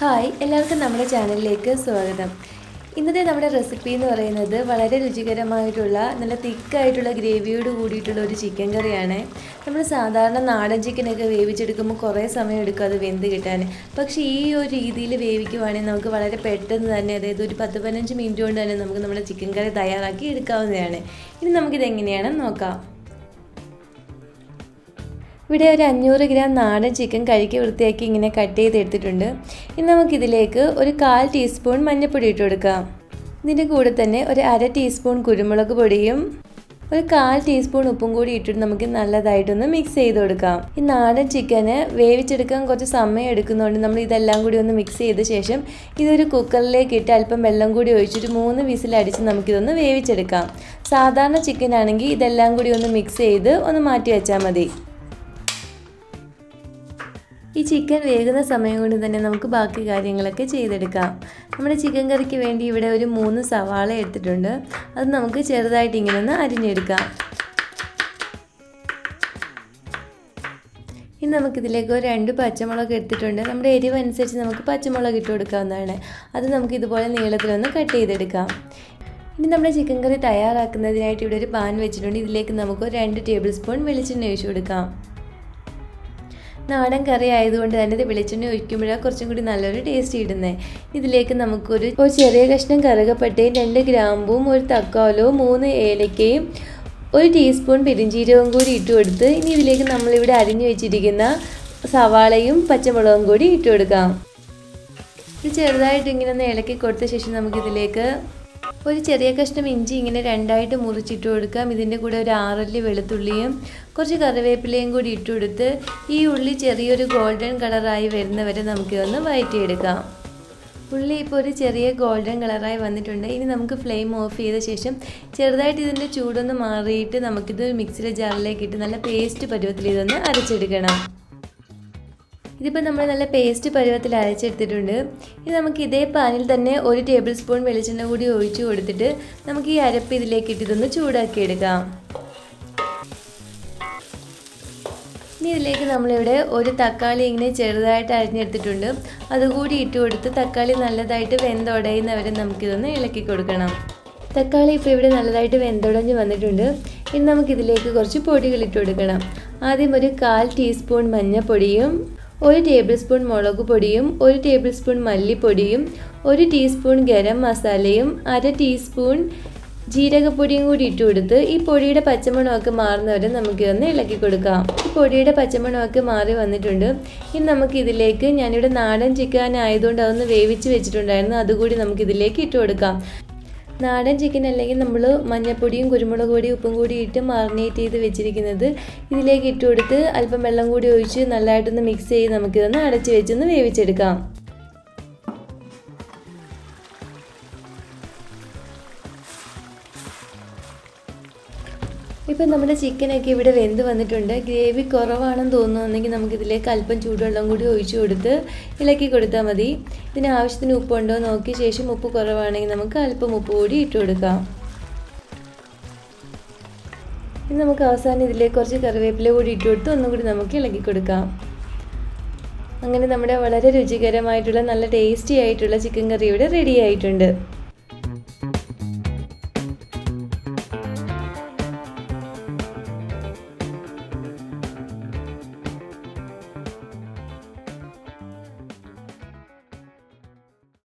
Hi എല്ലാവർക്കും നമ്മുടെ ചാനലിലേക്ക് സ്വാഗതം. ഇന്നത്തെ നമ്മുടെ റെസിപ്പി എന്ന് പറയുന്നത് വളരെ രുചികരമായിട്ടുള്ള നല്ല തിക്കായിട്ടുള്ള ഗ്രേവിയോട് കൂടിയിട്ടുള്ള ഒരു ചിക്കൻ കറിയാണ്. നമ്മൾ സാധാരണ നാടൻ ചിക്കനൊക്കെ വേവിച്ചെടുക്കുമ്പോൾ കുറേ സമയം എടുക്കും അത് വെന്ത് കിട്ടാൻ. പക്ഷേ ഈ ഒരു രീതിയിൽ വേവിക്കുവാണെങ്കിൽ നമുക്ക് വളരെ പെട്ടെന്ന് തന്നെ, അതായത് ഒരു 10-15 മിനിറ്റ് കൊണ്ട് തന്നെ നമുക്ക് നമ്മുടെ ചിക്കൻ കറി തയ്യാറാക്കി എടുക്കാവുന്നതാണ്. ഇനി നമുക്കിത് എങ്ങനെയാണെന്ന് നോക്കാം. ഇവിടെ ഒരു 500 ഗ്രാം നാടൻ ചിക്കൻ കഴുകി വൃത്തിയാക്കി ഇങ്ങനെ കട്ട് ചെയ്തെടുത്തിട്ടുണ്ട്. ഇനി നമുക്കിതിലേക്ക് ഒരു 1/4 ടീസ്പൂൺ മഞ്ഞൾപ്പൊടി ഇട്ട് കൊടുക്കാം. ഇതിൻ്റെ കൂടെ തന്നെ ഒരു 1/2 ടീസ്പൂൺ കുരുമുളക് പൊടിയും ഒരു 1/4 ടീസ്പൂൺ ഉപ്പും കൂടി ഇട്ടിട്ട് നമുക്ക് നല്ലതായിട്ടൊന്ന് മിക്സ് ചെയ്ത് കൊടുക്കാം. ഈ നാടൻ ചിക്കന് വേവിച്ചെടുക്കാൻ കുറച്ച് സമയം എടുക്കുന്നതുകൊണ്ട് നമ്മൾ ഇതെല്ലാം കൂടി ഒന്ന് മിക്സ് ചെയ്ത ശേഷം ഇതൊരു കുക്കറിലേക്ക് ഇട്ട് അല്പം വെള്ളം കൂടി ഒഴിച്ചിട്ട് 3 വിസിലടിച്ച് നമുക്കിതൊന്ന് വേവിച്ചെടുക്കാം. സാധാരണ ചിക്കൻ ആണെങ്കിൽ ഇതെല്ലാം കൂടി ഒന്ന് മിക്സ് ചെയ്ത് ഒന്ന് മാറ്റി വെച്ചാൽ മതി. ഈ ചിക്കൻ വേകുന്ന സമയം കൊണ്ട് തന്നെ നമുക്ക് ബാക്കി കാര്യങ്ങളൊക്കെ ചെയ്തെടുക്കാം. നമ്മുടെ ചിക്കൻ കറിക്ക് വേണ്ടി ഇവിടെ ഒരു 3 സവാള എടുത്തിട്ടുണ്ട്. അത് നമുക്ക് ചെറുതായിട്ട് ഇങ്ങനെ ഒന്ന് അരിഞ്ഞെടുക്കാം. ഇനി നമുക്കിതിലേക്ക് ഒരു 2 പച്ചമുളക് എടുത്തിട്ടുണ്ട്. നമ്മുടെ എരിവ് അനുസരിച്ച് നമുക്ക് പച്ചമുളക് ഇട്ട് കൊടുക്കാവുന്നതാണ്. അത് നമുക്ക് ഇതുപോലെ നീളത്തിലൊന്ന് കട്ട് ചെയ്തെടുക്കാം. ഇനി നമ്മുടെ ചിക്കൻ കറി തയ്യാറാക്കുന്നതിനായിട്ട് ഇവിടെ ഒരു പാൻ വെച്ചിട്ടുണ്ട്. ഇതിലേക്ക് നമുക്ക് 2 ടേബിൾ സ്പൂൺ വെളിച്ചെണ്ണ ഒഴിച്ചു കൊടുക്കാം. നാടൻ കറി ആയതുകൊണ്ട് തന്നെ വെളിച്ചെണ്ണ ഒഴിക്കുമ്പോഴാണ് കുറച്ചും കൂടി നല്ലൊരു ടേസ്റ്റ് ഇടുന്നത്. ഇതിലേക്ക് നമുക്കൊരു ചെറിയ കഷ്ണം കറുകപ്പട്ടയും 2 ഗ്രാമ്പും ഒരു തക്കാളവും 3 ഏലക്കയും 1 ടീസ്പൂൺ പെരിഞ്ചീരകവും കൂടി ഇട്ട് കൊടുത്ത് ഇനി ഇതിലേക്ക് നമ്മളിവിടെ അരിഞ്ഞു വെച്ചിരിക്കുന്ന സവാളയും പച്ചമുളകും കൂടി ഇട്ട് കൊടുക്കാം. ഇത് ചെറുതായിട്ട് ഇങ്ങനെ ഒന്ന് ഇളക്കി കൊടുത്ത ശേഷം നമുക്കിതിലേക്ക് ഒരു ചെറിയ കഷ്ണം ഇഞ്ചി ഇങ്ങനെ 2ആയിട്ട് മുറിച്ചിട്ട് കൊടുക്കാം. ഇതിൻ്റെ കൂടെ ഒരു 6 അല്ലി വെളുത്തുള്ളിയും കുറച്ച് കറിവേപ്പിലയും കൂടി ഇട്ട് കൊടുത്ത് ഈ ഉള്ളി ചെറിയൊരു ഗോൾഡൻ കളറായി വരുന്നവരെ നമുക്കിതൊന്ന് വഴറ്റിയെടുക്കാം. ഉള്ളി ഇപ്പോൾ ഒരു ചെറിയ ഗോൾഡൻ കളറായി വന്നിട്ടുണ്ട്. ഇനി നമുക്ക് ഫ്ലെയിം ഓഫ് ചെയ്ത ശേഷം ചെറുതായിട്ട് ഇതിൻ്റെ ചൂടൊന്ന് മാറിയിട്ട് നമുക്കിത് മിക്സിയുടെ ജാറിലേക്ക് ഇട്ട് നല്ല പേസ്റ്റ് പരുവത്തിൽ ഇതൊന്ന് അരച്ചെടുക്കണം. ഇതിപ്പോൾ നമ്മൾ നല്ല പേസ്റ്റ് പരുവത്തിൽ അരച്ചെടുത്തിട്ടുണ്ട്. ഇനി നമുക്ക് ഇതേ പാനിൽ തന്നെ 1 ടേബിൾ സ്പൂൺ വെളിച്ചെണ്ണ കൂടി ഒഴിച്ചു കൊടുത്തിട്ട് നമുക്ക് ഈ അരപ്പ് ഇതിലേക്ക് ഇട്ടിട്ടൊന്ന് ചൂടാക്കിയെടുക്കാം. ഇനി ഇതിലേക്ക് നമ്മളിവിടെ ഒരു തക്കാളി ഇങ്ങനെ ചെറുതായിട്ട് അരിഞ്ഞെടുത്തിട്ടുണ്ട്. അതുകൂടി ഇട്ട് കൊടുത്ത് തക്കാളി നല്ലതായിട്ട് വെന്തുടയുന്നവരെ നമുക്കിതൊന്ന് ഇളക്കി കൊടുക്കണം. തക്കാളി ഇപ്പോൾ ഇവിടെ നല്ലതായിട്ട് വെന്തുടഞ്ഞ് വന്നിട്ടുണ്ട്. ഇനി നമുക്കിതിലേക്ക് കുറച്ച് പൊടികൾ ഇട്ട് കൊടുക്കണം. ആദ്യം ഒരു 1/4 ടീസ്പൂൺ മഞ്ഞൾപ്പൊടിയും 1 ടേബിൾ സ്പൂൺ മുളക് പൊടിയും 1 ടേബിൾ സ്പൂൺ മല്ലിപ്പൊടിയും 1 ടീസ്പൂൺ ഗരം മസാലയും 1/2 ടീസ്പൂൺ ജീരകപ്പൊടിയും കൂടി ഇട്ട് കൊടുത്ത് ഈ പൊടിയുടെ പച്ചമണമൊക്കെ മാറുന്നവരെ നമുക്കിതൊന്ന് ഇളക്കി കൊടുക്കാം. ഈ പൊടിയുടെ പച്ചമണമൊക്കെ മാറി വന്നിട്ടുണ്ട്. ഇനി നമുക്കിതിലേക്ക്, ഞാനിവിടെ നാടൻ ചിക്കൻ ആയതുകൊണ്ട് അതൊന്ന് വേവിച്ച് വെച്ചിട്ടുണ്ടായിരുന്നു, അതുകൂടി നമുക്കിതിലേക്ക് ഇട്ട് കൊടുക്കാം. നാടൻ ചിക്കൻ അല്ലെങ്കിൽ നമ്മൾ മഞ്ഞൾപ്പൊടിയും കുരുമുളക് പൊടിയും ഉപ്പും കൂടി ഇട്ട് മാറിനേറ്റ് ചെയ്ത് വെച്ചിരിക്കുന്നത് ഇതിലേക്ക് ഇട്ട് കൊടുത്ത് അല്പം വെള്ളം കൂടി ഒഴിച്ച് നല്ലതായിട്ടൊന്ന് മിക്സ് ചെയ്ത് നമുക്കിതൊന്ന് അടച്ച് വെച്ചൊന്ന് വേവിച്ചെടുക്കാം. ഇപ്പം നമ്മുടെ ചിക്കനൊക്കെ ഇവിടെ വെന്ത് വന്നിട്ടുണ്ട്. ഗ്രേവി കുറവാണെന്ന് തോന്നുന്നുണ്ടെങ്കിൽ നമുക്കിതിലേക്ക് അല്പം ചൂടുവെള്ളം കൂടി ഒഴിച്ചു കൊടുത്ത് ഇളക്കി കൊടുത്താൽ മതി. ഇതിന് ആവശ്യത്തിന് ഉപ്പുണ്ടോ നോക്കിയ ശേഷം ഉപ്പ് കുറവാണെങ്കിൽ നമുക്ക് അല്പം ഉപ്പ് കൂടി ഇട്ട് കൊടുക്കാം. ഇനി നമുക്ക് അവസാനം ഇതിലേക്ക് കുറച്ച് കറിവേപ്പില കൂടി ഇട്ട് കൊടുത്ത് ഒന്നുകൂടി നമുക്ക് ഇളക്കി കൊടുക്കാം. അങ്ങനെ നമ്മുടെ വളരെ രുചികരമായിട്ടുള്ള നല്ല ടേസ്റ്റി ആയിട്ടുള്ള ചിക്കൻ കറി ഇവിടെ റെഡി ആയിട്ടുണ്ട്.